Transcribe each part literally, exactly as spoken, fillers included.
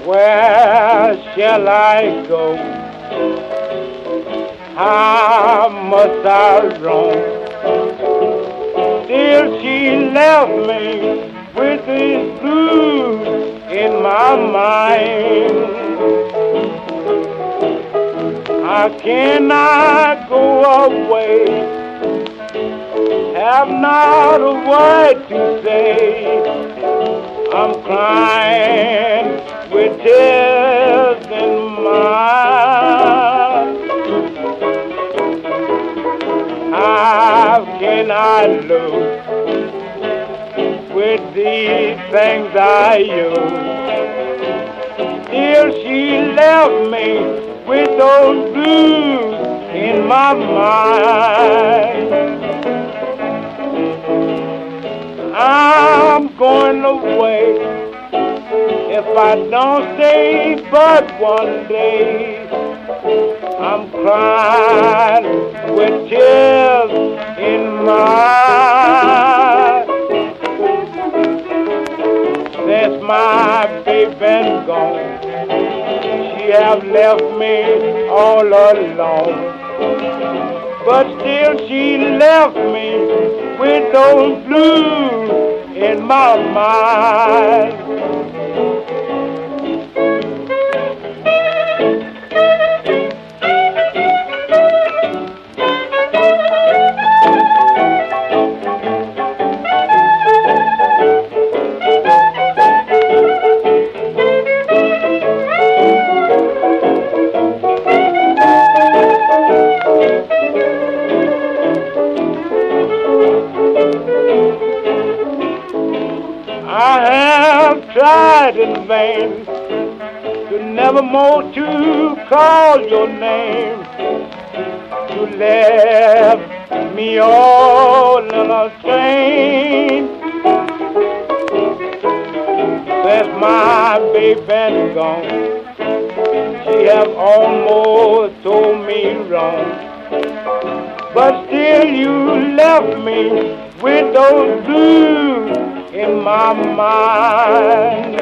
Where shall I go? How must I roam? Till she left me with these blues in my mind. How can I go away? Have not a word to say. I'm crying with tears in my eyes. How can I lose with these things I use? Till she left me with those blues in my mind. I'm going away if I don't stay but one day. I'm crying with tears in my eyes. Since my baby been gone, she have left me all alone. But still she left me with those blues in my mind. Tried in vain to never more to call your name. You left me all in a strain. Since my baby been gone, she have almost told me wrong. But still you left me with those blues in my mind.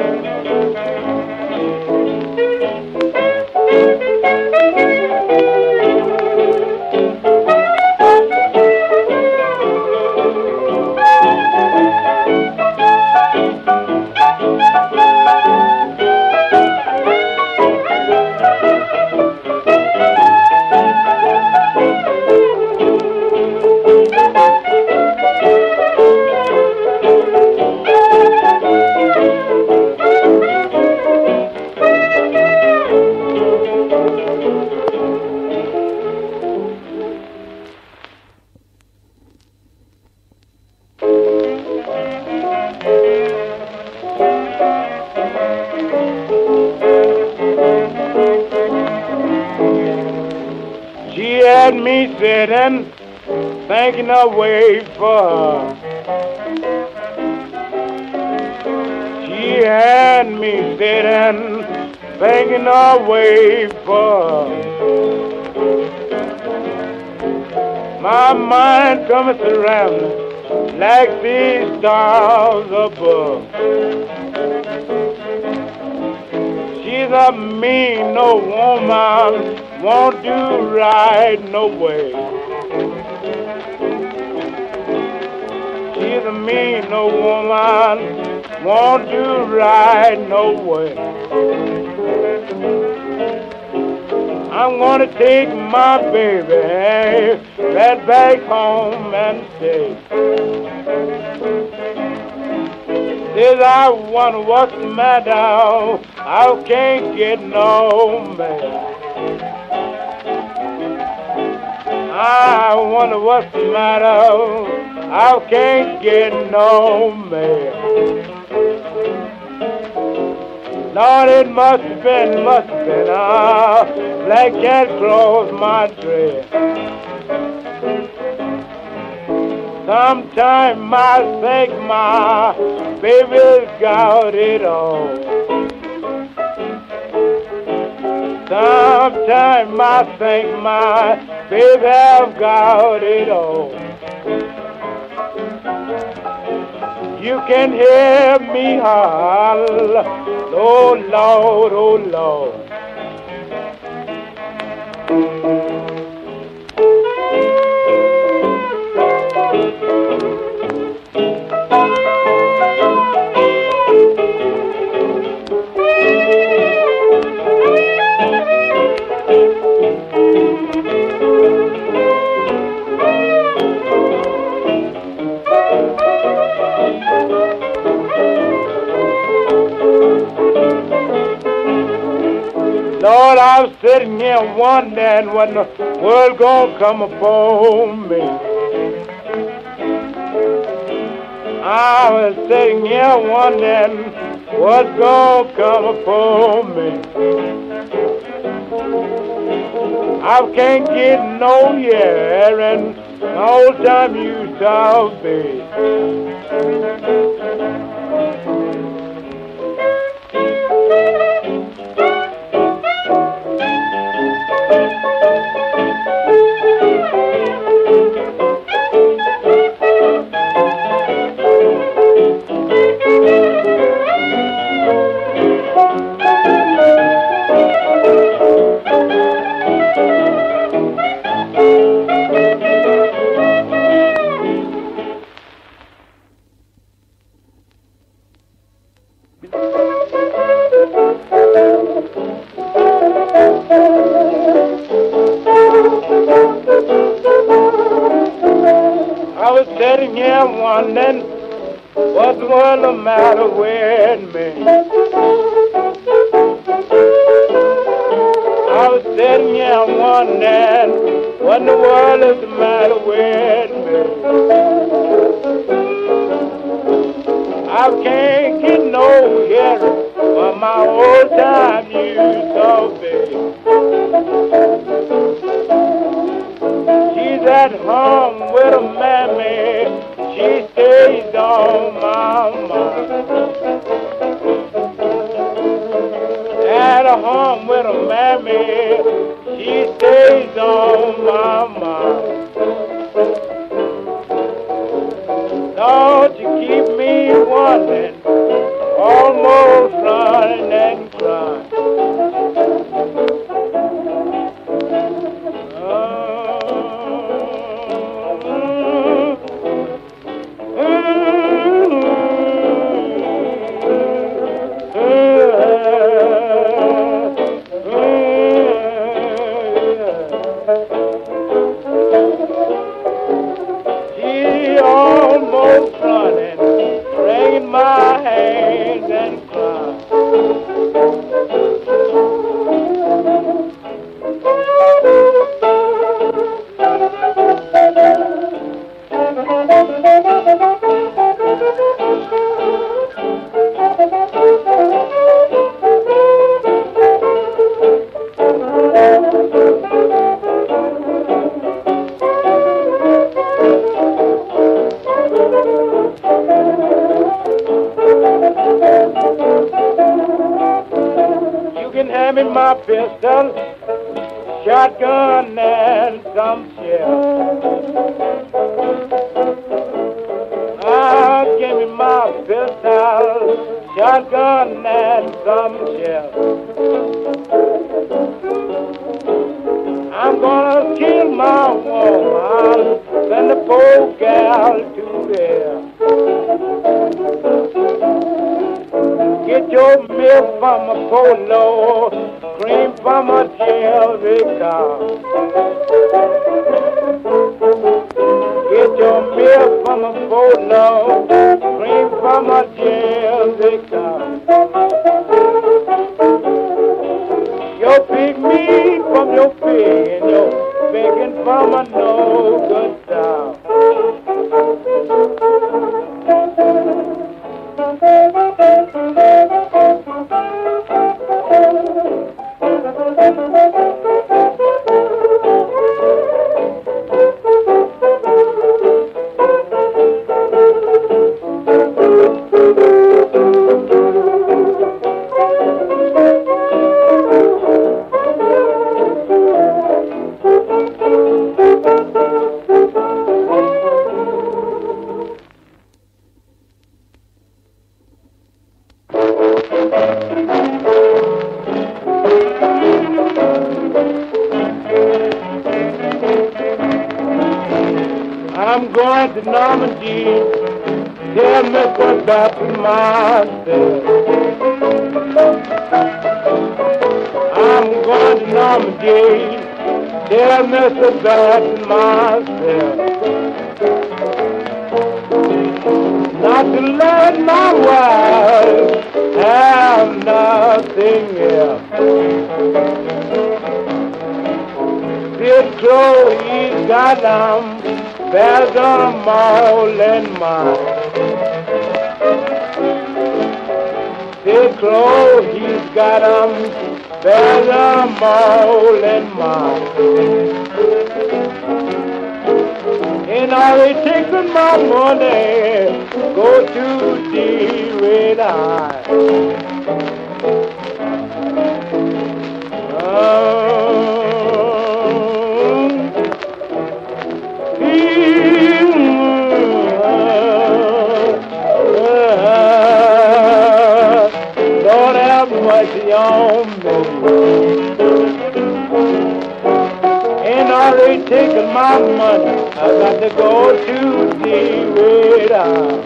Me sitting, thinking away for her. She had me sitting, thinking away for her. My mind comes surrounding like these stars above. She's a mean old woman, won't do right no way. She's a mean old woman, won't do right no way. I'm gonna take my baby right back home and stay. Says I wonder what's the matter, I can't get no man. I wonder what's the matter, I can't get no man. Lord, it must have been, must have been a black cat crossed my trail. Sometime I think my baby's got it all. Sometime I think my baby have got it all. You can hear me holler, Oh Lord, oh Lord. Lord, I was sitting here wondering when the world gonna come upon me. I was sitting here wondering what's gonna come upon me. I can't get no air and the whole time you saw me. I was sitting here wondering what's the matter with me. I was sitting here wondering what in the world is the matter with me. I can't get no hearing from my old time used to be. She's at home with a mammy, she stays on my mind. At home with a mammy, she stays on my mind. Don't you keep me wondering, almost running and crying. My pistol, shotgun, and some shells. Ah, give me my pistol, shotgun, and some shells. I'm gonna kill my woman, send the poor gal to hell. Get your milk from a polo, cream from a jelly cow. Get your milk from a polo, cream from a jelly cow. Your pig meat from your pig and your bacon from a no good cow. going to Normandy. Tell Mister Baptist myself. I'm going to Normandy. Tell Mister Baptist myself. Not to let my wife have nothing else. This clothes he's got them, there's them all in mine. This clothes he's got them, there's them all in mine. And all they taking my money, go to the red eye. Oh. On me. And all they taking my money, I got to go to the red eye.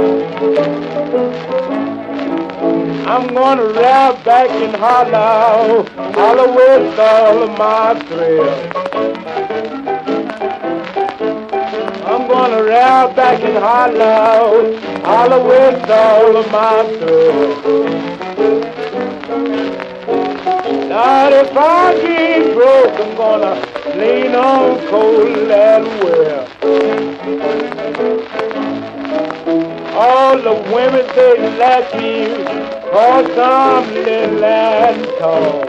I'm gonna ride back in Holler, Holler with all of my thrills. I'm gonna ride back in Holler, Holler with all of my thrills. Now if I get broke, I'm gonna lean on coal and well. All the women, they like me, cause I'm little and tall.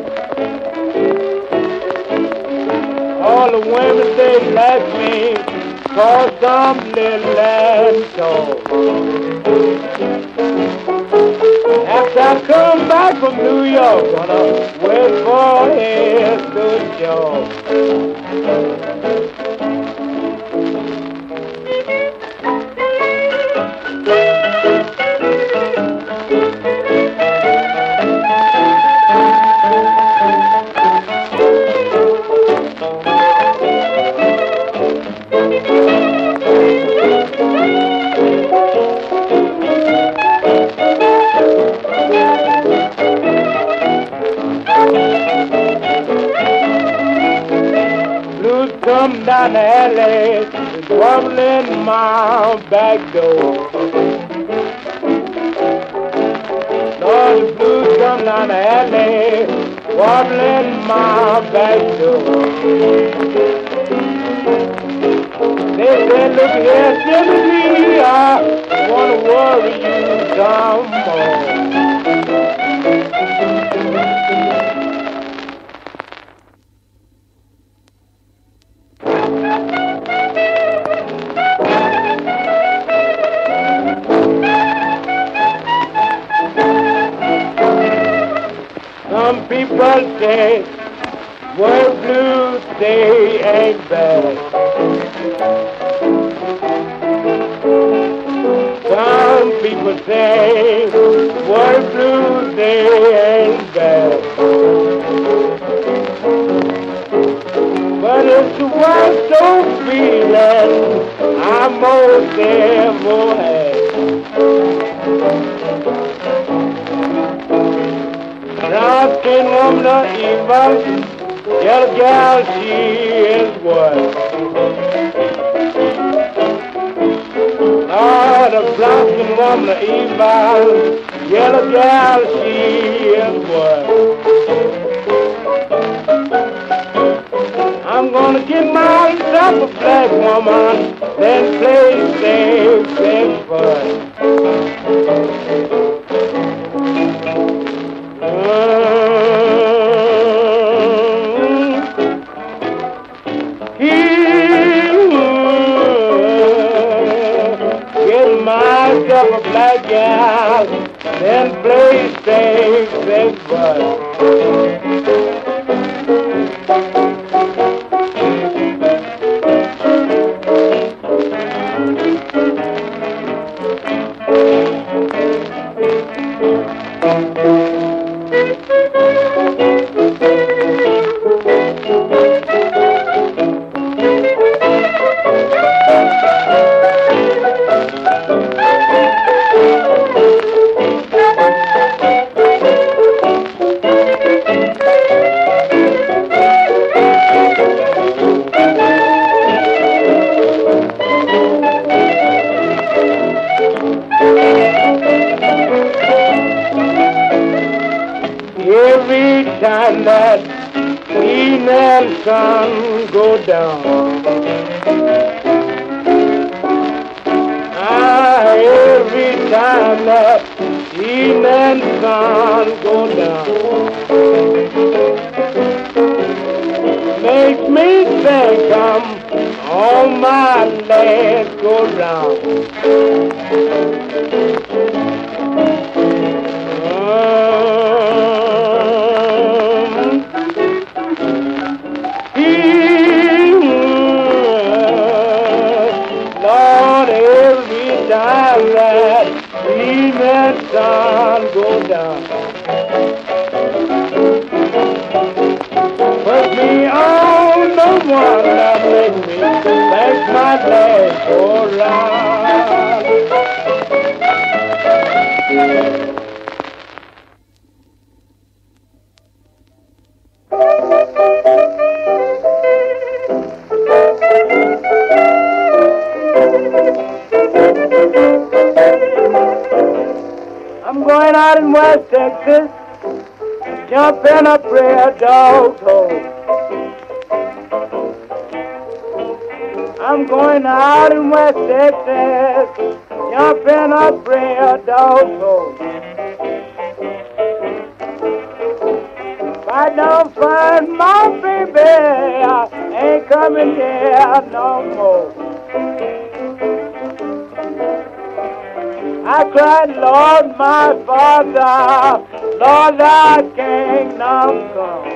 All the women, they like me, cause I'm little and tall. After I come back from New York, gonna wait for a good job. Come down the alley, it's wobbling my back door. Lord, the blues come down the alley, wobbling my back door. They said, look here, Jimmy, I wanna worry you some more. Some people say, word blues, they ain't bad. Some people say, word blues, they ain't bad. But it's the worst old feeling I most ever had. Brown-skin woman of evil, yellow gal, she is what? Lord, a brown-skin woman of evil, yellow gal, she is what? I'm gonna get myself a black woman, then play safe, safe fun. A black gal, then play safe, safe fun. time that evening sun go down, ah, every time that evening sun go down, makes me think I'm on my last go round. Sun go down, put me on the one that make me make my legs go round. I'm going out in West Texas, jump in a prayer dog's hole. I'm going out in West Texas, jump in a prayer dog's hole. If I don't find my baby, I ain't coming here no more. I cried, Lord, my Father, Lord, thy kingdom come.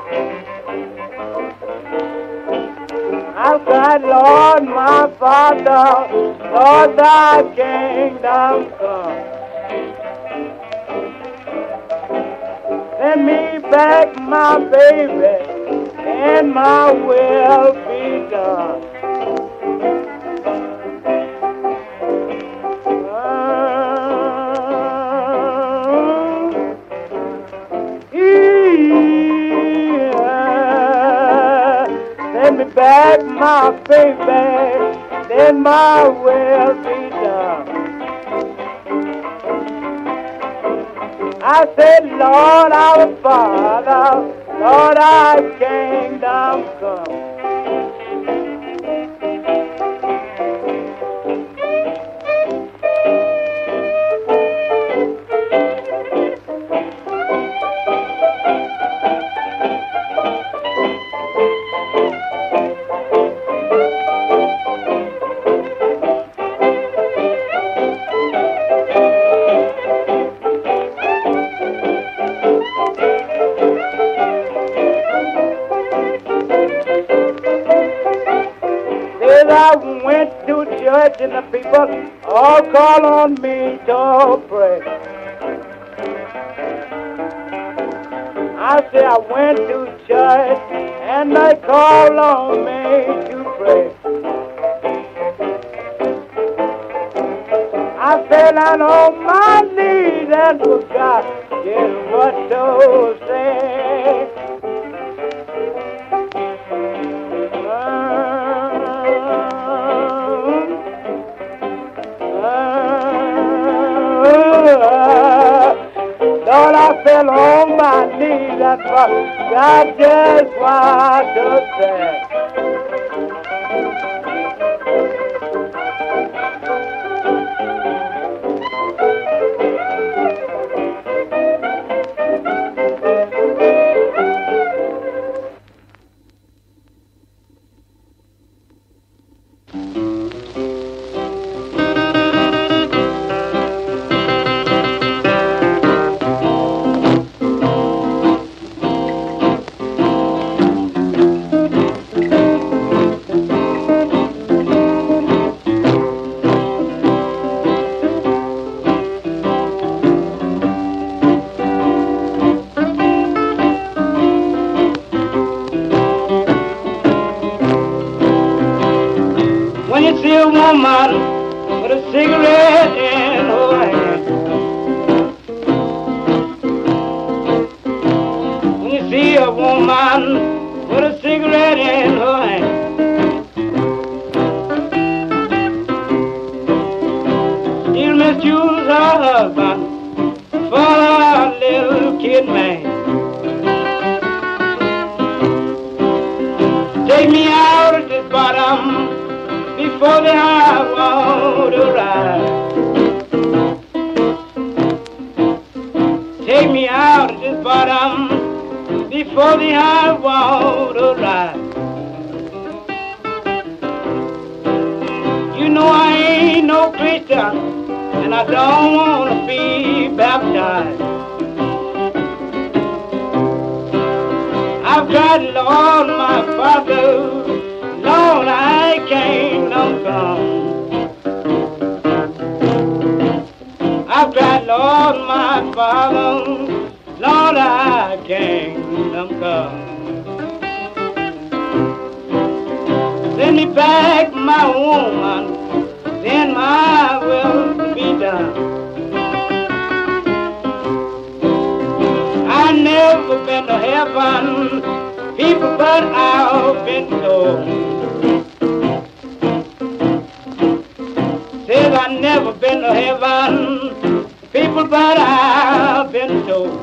I cried, Lord, my Father, Lord, thy kingdom come. Send me back my baby, and my will be done. Back my baby, then my will be done. I said, Lord, our Father, Lord, our kingdom come. I went to church and the people all call on me to pray. I say I went to church and they call on me to pray. I fell down on my knees and forgot just what to say. Lord, I fell on my knees and forgot just what to say. Woman with a cigarette in her hand. When you see a woman with a cigarette in her hand, she'll misuse her husband for a little kid man. before the high water rise. Take me out of this bottom before the high water rise. You know I ain't no Christian, and I don't want to be baptized. I've tried, Lord, my Father, Lord, I can't come. I've tried, Lord, my Father, Lord, I can't come. Send me back, my woman, then my will be done. I never been to heaven, people, but I've been told. Says I never been to heaven, people, but I've been told.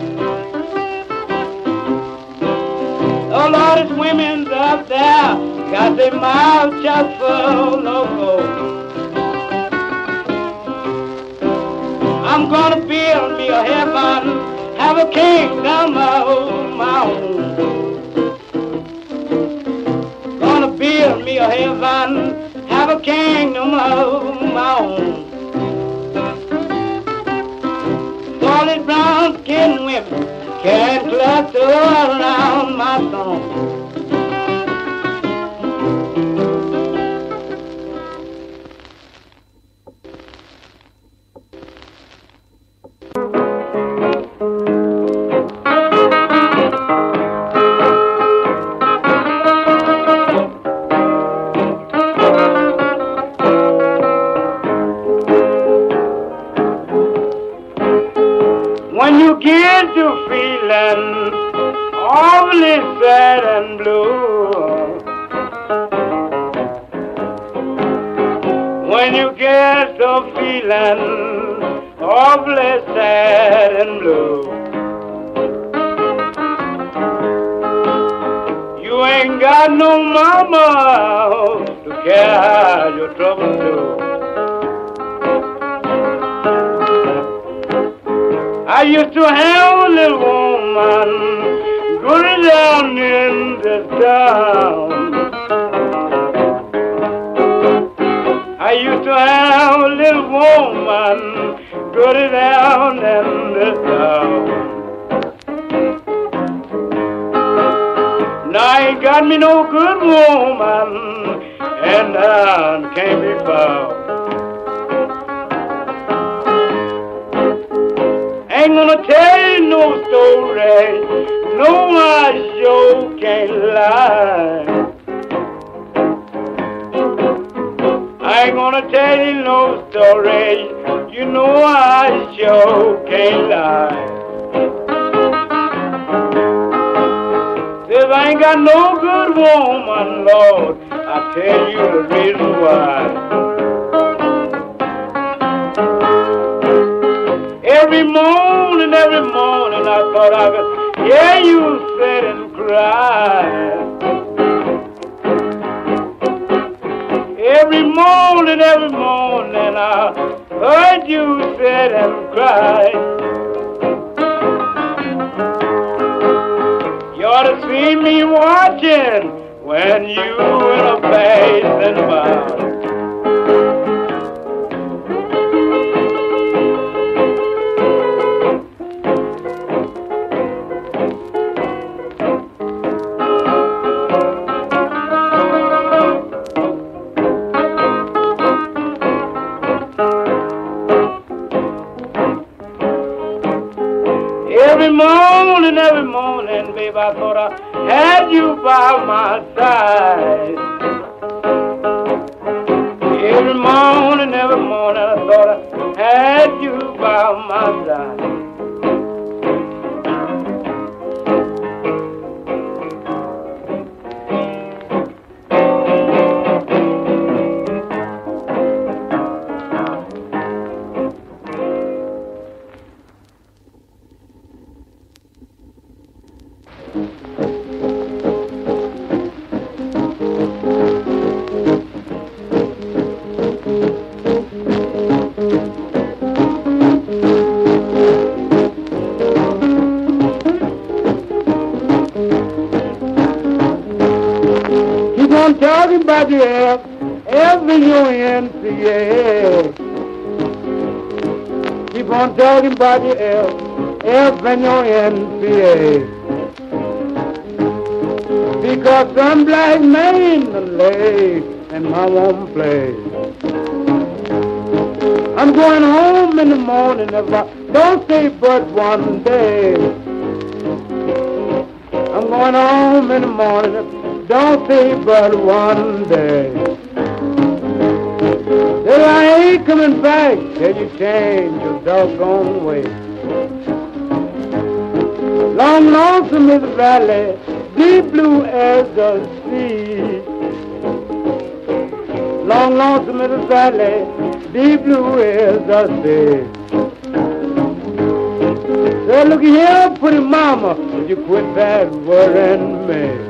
Oh Lord, it's women's up there, got their mouths just full of gold. I'm gonna build me a heaven, have a kingdom of my own. Gonna build me a heaven, have a kingdom of my own. Solid brown skinned women can cluster around my throne. When you get to feeling awfully sad and blue, when you get to feeling awfully sad and blue, you ain't got no mama to carry your trouble to. I used to have a little woman good down in this town. I used to have a little woman good down in this town. Now I ain't got me no good woman, and I can't be found. Ain't gonna tell you no story, no, I sure can't lie. I ain't gonna tell you no story, you know I sure can't lie. Says I ain't got no good woman, Lord, I'll tell you the reason why. Every morning, every morning I thought I could hear you sit and cry. Every morning, every morning I heard you sit and cry. You ought to see me watching when you in a basin bar. Every morning, every morning, babe, I thought I had you by my side. Every morning, every morning, I thought I had you by my side. in your N C A. Keep on talking about your F, F in your N C A. Because some black man lay and my won't play. I'm going home in the morning if I don't say but one day. I'm going home in the morning, don't say but one day. Till I ain't coming back till you change your doggone way. Long lonesome is the valley, deep blue as the sea. Long lonesome is the valley, deep blue as the sea. Say, look here, pretty mama, would you quit that worrying me?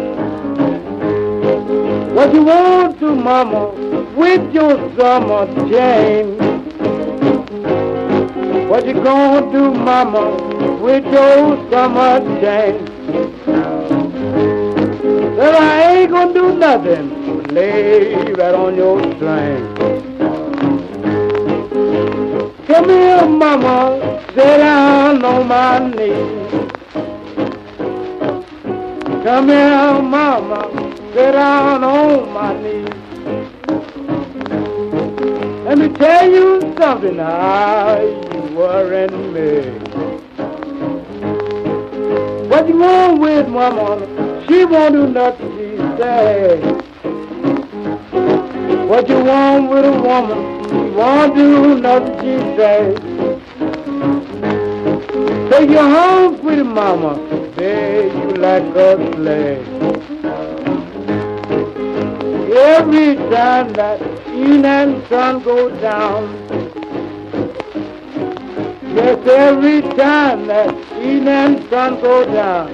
What you want to, mama, with your summer chain? What you gonna do, mama, with your summer chain? Well, I ain't gonna do nothing but lay right on your train. Come here, mama, sit down on my knee. Come here, mama, sit down on my knee. Let me tell you something, how you worrying me. What you want with mama? She won't do nothing, she say. What you want with a woman? She won't do nothing, she say. Take you home, pretty mama, say you like a slave. Every time that evening sun goes down, yes, every time that evening sun goes down,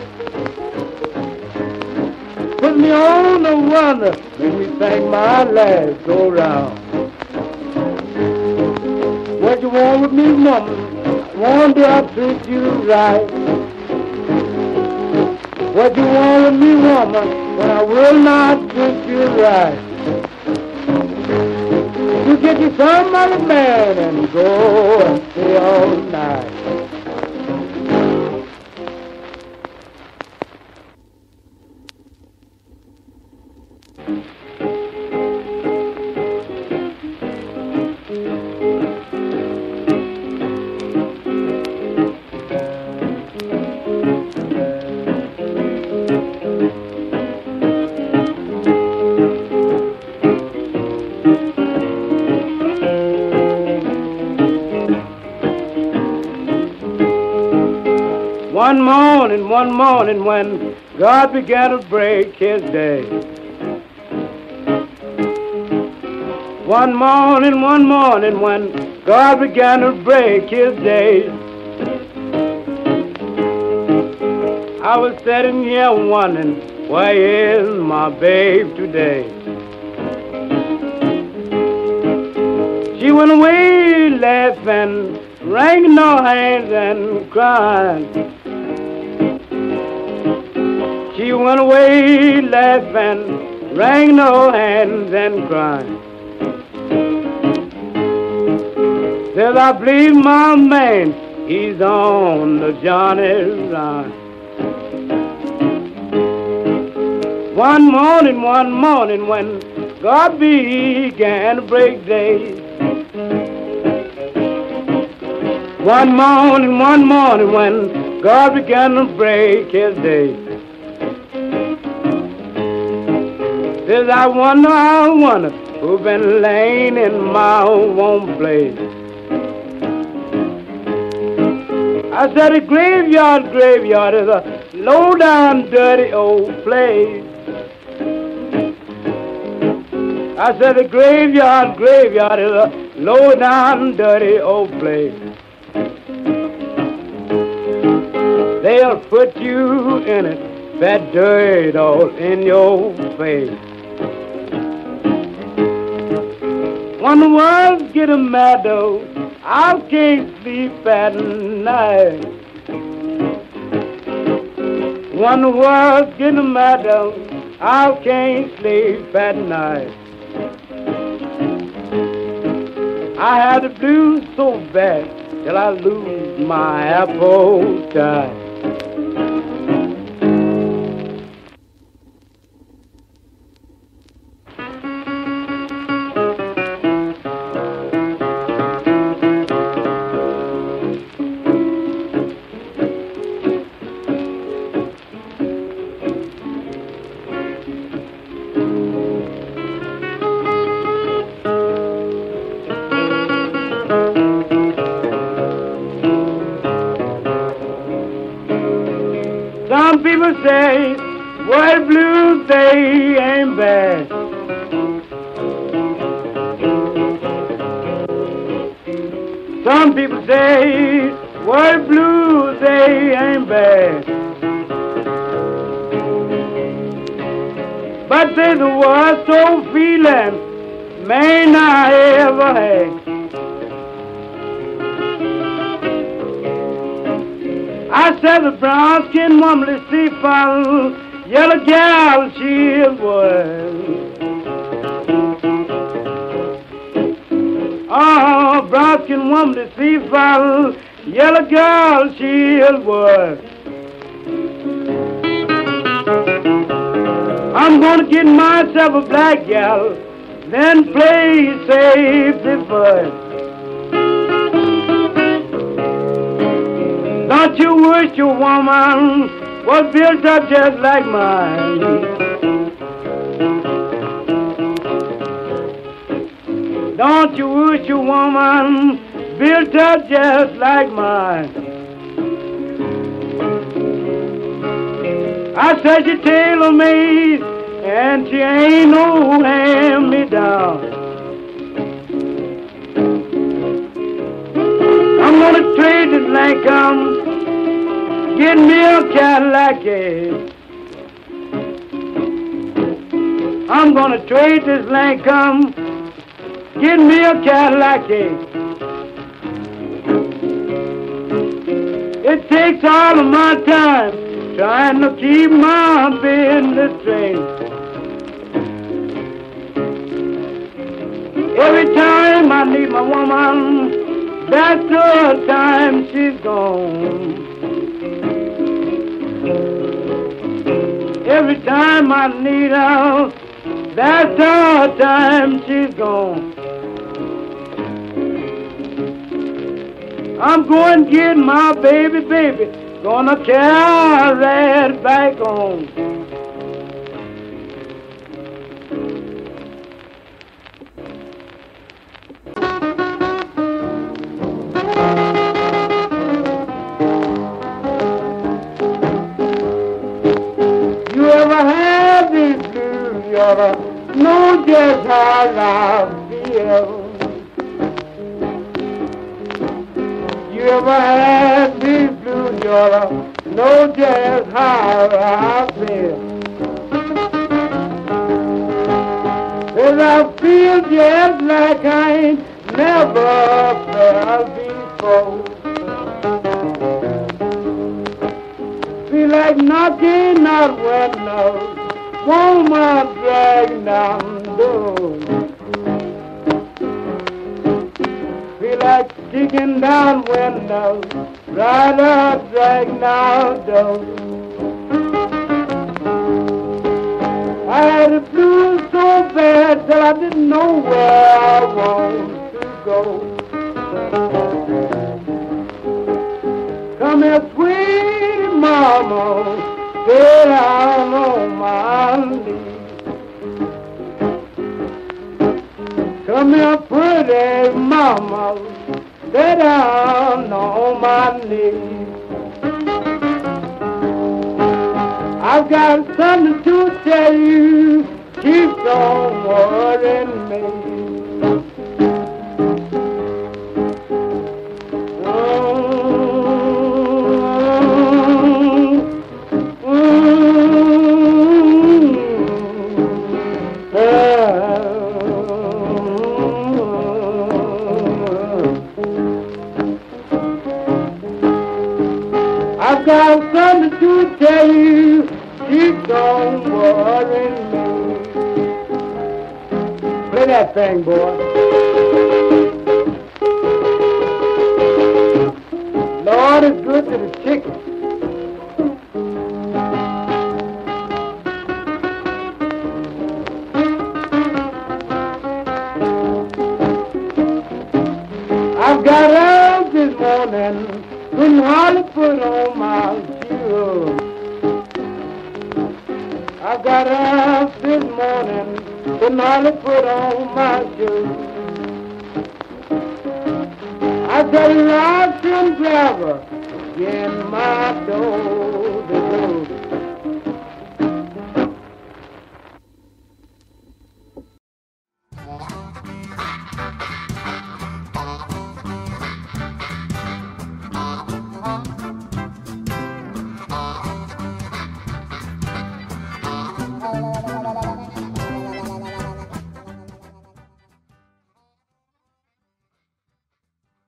put me on the runner, make me think my life go round. What you want with me, mama? Wonder I treat you right. What you want with me, woman, when I will not treat you right? You get you some other man and go and stay all night. One morning, one morning when God began to break his day. One morning, one morning when God began to break his day. I was sitting here wondering, where is my babe today? She went away laughing, wringing her hands and crying. She went away laughing, wringing her hands and crying. Says, I believe my man, he's on the Johnny's line. One morning, one morning when God began to break days. One morning, one morning when God began to break his day. Says, I wonder, I wonder who been laying in my own place. I said, the graveyard, graveyard is a low-down, dirty old place. I said, the graveyard, graveyard is a low-down, dirty old place. They'll put you in it, that dirt all in your face. When the world's getting mad though, I can't sleep at night. When the world's getting mad though, I can't sleep at night. I had the blues so bad till I lose my appetite. Some people say, well, blues, they ain't bad. Some people say, well, blues, they ain't bad. But they the worst old feeling man I ever had. I said the brown skin woman, the sea fowl, yellow gal she was. Oh, brown skin woman, the sea fowl, yellow gal she was. I'm gonna get myself a black gal, then play safety first. Don't you wish your woman was built up just like mine? Don't you wish your woman built up just like mine? I said she tailor-made and she ain't no hand-me-down. I'm gonna trade this Lincoln, get me a Cadillac, yeah. I'm gonna trade this Lincoln, get me a Cadillac, yeah. It takes all of my time trying to keep my business straight. Every time I need my woman, that's the time she's gone. Every time I need her, that's the time she's gone. I'm going to get my baby, baby, gonna carry it back home. Know just how I feel. You ever had these blues, y'all? Know just how I feel. Cause I feel just like I ain't never felt before. Feel like knocking out windows, woman dragging down the door. Feel like kicking down windows, rider dragging down the door. I had the blues so bad that I didn't know where I wanted to go. Come here, sweet mama, stay down on my knees. Come here, pretty mama, stay down on my knees. I've got something to tell you, keep on worrying me. I've got something to tell you, keep on worrying me. Play that thing, boy. is good to the chicken. I got up this morning, couldn't hardly put on my shoes. I got up this morning, couldn't hardly put on my shoes. I got a Russian driver in my door.